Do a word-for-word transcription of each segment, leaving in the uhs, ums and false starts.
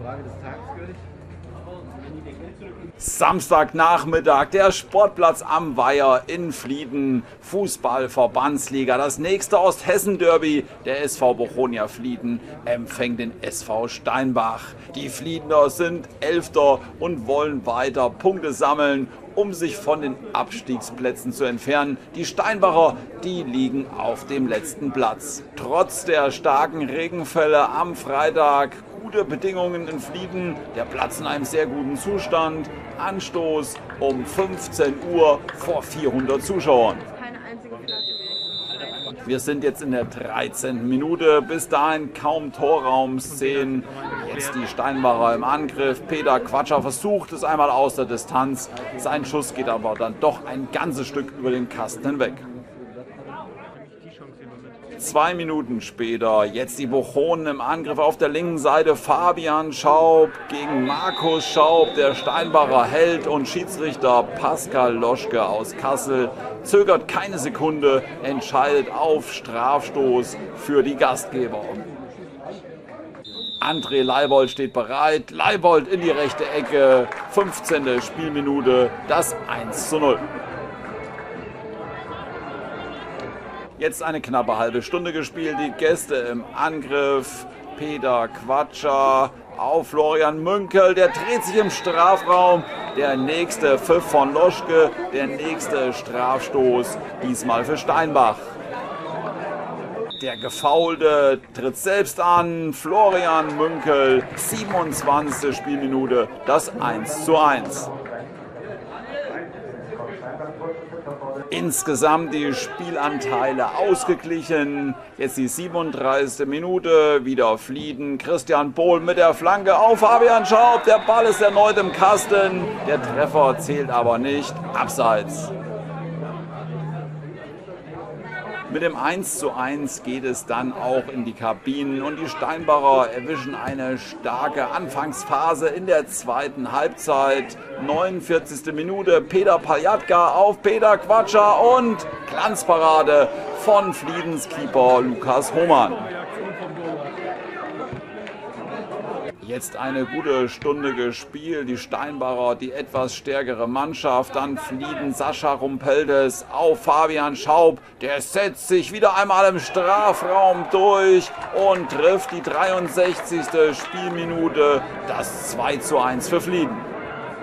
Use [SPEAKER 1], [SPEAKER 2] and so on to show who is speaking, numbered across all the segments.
[SPEAKER 1] Frage des Tages gültig.
[SPEAKER 2] Samstagnachmittag, der Sportplatz am Weiher in Flieden, Fußball-Verbandsliga. Das nächste Osthessen-Derby, der S V Bochonia Flieden empfängt den S V Steinbach. Die Fliedener sind Elfter und wollen weiter Punkte sammeln, um sich von den Abstiegsplätzen zu entfernen. Die Steinbacher, die liegen auf dem letzten Platz. Trotz der starken Regenfälle am Freitag gute Bedingungen in Flieden, der Platz in einem sehr guten Zustand. Anstoß um fünfzehn Uhr vor vierhundert Zuschauern.
[SPEAKER 3] Keine einzige Flasche.
[SPEAKER 2] Wir sind jetzt in der dreizehnten Minute. Bis dahin kaum Torraumszenen. Jetzt die Steinbacher im Angriff. Peter Quatscher versucht es einmal aus der Distanz. Sein Schuss geht aber dann doch ein ganzes Stück über den Kasten hinweg. Zwei Minuten später, jetzt die Bochonen im Angriff auf der linken Seite. Fabian Schaub gegen Markus Schaub, der Steinbacher Held, und Schiedsrichter Pascal Loschke aus Kassel zögert keine Sekunde, entscheidet auf Strafstoß für die Gastgeber. André Leibold steht bereit, Leibold in die rechte Ecke, fünfzehnte Spielminute, das eins zu null. Jetzt eine knappe halbe Stunde gespielt, die Gäste im Angriff. Peter Quatscher auf Florian Münkel, der dreht sich im Strafraum. Der nächste Pfiff von Loschke, der nächste Strafstoß, diesmal für Steinbach. Der Gefaulte tritt selbst an, Florian Münkel, siebenundzwanzigste Spielminute, das eins zu eins. Insgesamt die Spielanteile ausgeglichen. Jetzt die siebenunddreißigste Minute. Wieder Flieden. Christian Bohl mit der Flanke auf Fabian Schaub. Der Ball ist erneut im Kasten. Der Treffer zählt aber nicht. Abseits. Mit dem eins zu eins geht es dann auch in die Kabinen und die Steinbacher erwischen eine starke Anfangsphase in der zweiten Halbzeit. neunundvierzigste Minute, Peter Paljatka auf Peter Quatscher und Glanzparade von Fliedens Keeper Lukas Hohmann. Jetzt eine gute Stunde gespielt, die Steinbacher, die etwas stärkere Mannschaft, dann Flieden Sascha Rumpeldes auf Fabian Schaub, der setzt sich wieder einmal im Strafraum durch und trifft die dreiundsechzigste Spielminute, das zwei zu eins für Flieden.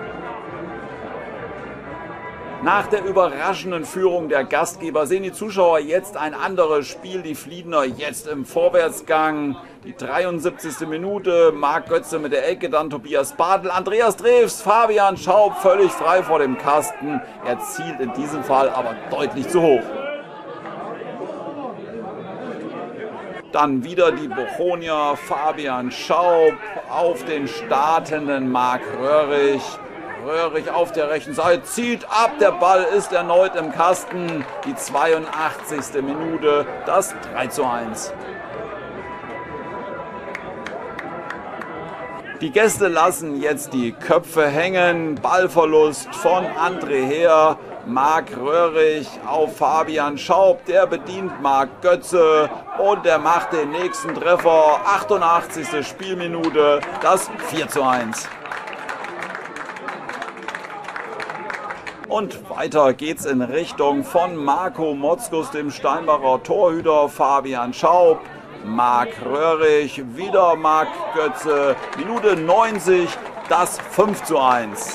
[SPEAKER 2] Nach der überraschenden Führung der Gastgeber sehen die Zuschauer jetzt ein anderes Spiel. Die Fliedener jetzt im Vorwärtsgang. Die dreiundsiebzigste Minute, Marc Götze mit der Ecke, dann Tobias Bartel, Andreas Drews, Fabian Schaub völlig frei vor dem Kasten. Er zielt in diesem Fall aber deutlich zu hoch. Dann wieder die Bochonier, Fabian Schaub auf den startenden Marc Röhrig. Röhrig auf der rechten Seite, zieht ab, der Ball ist erneut im Kasten. Die zweiundachtzigste Minute, das drei zu eins. Die Gäste lassen jetzt die Köpfe hängen. Ballverlust von André Heer. Marc Röhrig auf Fabian Schaub, der bedient Marc Götze und der macht den nächsten Treffer. achtundachtzigste Spielminute, das vier zu eins. Und weiter geht's in Richtung von Marco Motzkus, dem Steinbacher Torhüter, Fabian Schaub, Marc Röhrig, wieder Marc Götze, Minute neunzig, das fünf zu eins.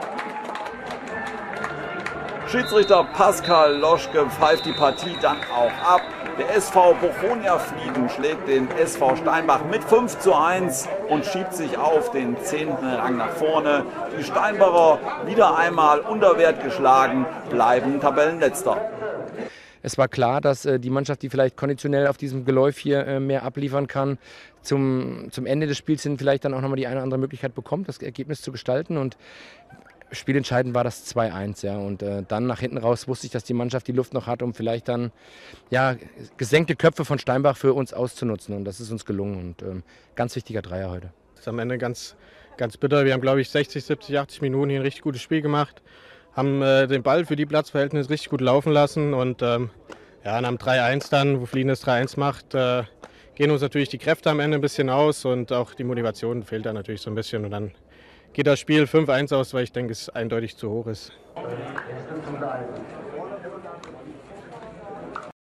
[SPEAKER 2] Schiedsrichter Pascal Loschke pfeift die Partie dann auch ab. Der S V Bochonia Flieden schlägt den S V Steinbach mit fünf zu eins und schiebt sich auf den zehnten Rang nach vorne. Die Steinbacher wieder einmal unter Wert geschlagen, bleiben Tabellenletzter.
[SPEAKER 4] Es war klar, dass äh, die Mannschaft, die vielleicht konditionell auf diesem Geläuf hier äh, mehr abliefern kann, zum, zum Ende des Spiels hin vielleicht dann auch nochmal die eine oder andere Möglichkeit bekommt, das Ergebnis zu gestalten. Und spielentscheidend war das zwei eins, ja, und äh, dann nach hinten raus wusste ich, dass die Mannschaft die Luft noch hat, um vielleicht dann ja, gesenkte Köpfe von Steinbach für uns auszunutzen, und das ist uns gelungen, und ähm, ganz wichtiger Dreier heute.
[SPEAKER 5] Das ist am Ende ganz, ganz bitter. Wir haben, glaube ich, sechzig, siebzig, achtzig Minuten hier ein richtig gutes Spiel gemacht, haben äh, den Ball für die Platzverhältnisse richtig gut laufen lassen, und ähm, ja, nach dem drei eins dann, wo Flieden das drei eins macht, äh, gehen uns natürlich die Kräfte am Ende ein bisschen aus und auch die Motivation fehlt da natürlich so ein bisschen. Und dann geht das Spiel fünf eins aus, weil ich denke, es eindeutig zu hoch ist.